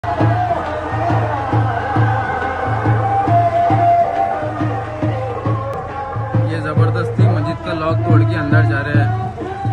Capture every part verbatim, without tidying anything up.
ये जबरदस्ती मस्जिद का लॉक तोड़ के अंदर जा रहे हैं।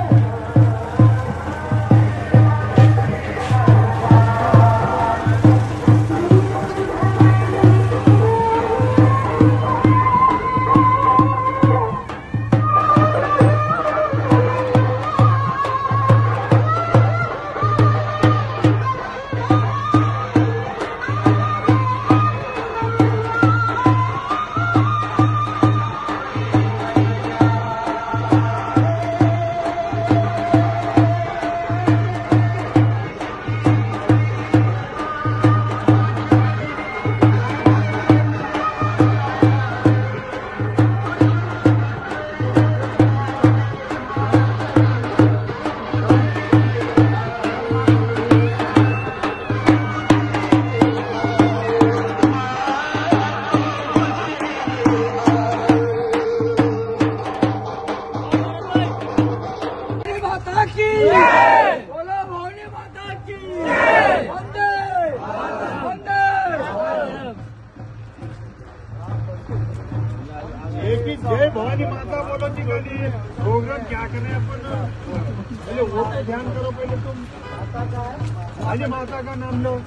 जय भवानी माता बोलो निकाली प्रोग्राम क्या करें अपन पहले वो तो ध्यान करो। पहले तुम आज माता का नाम लो।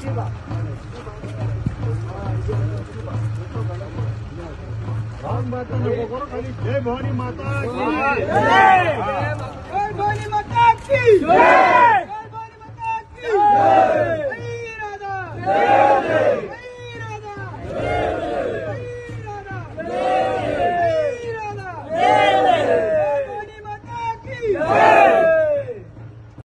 राम बात करो खाली जय भवानी माता की जय भवानी माता की जय।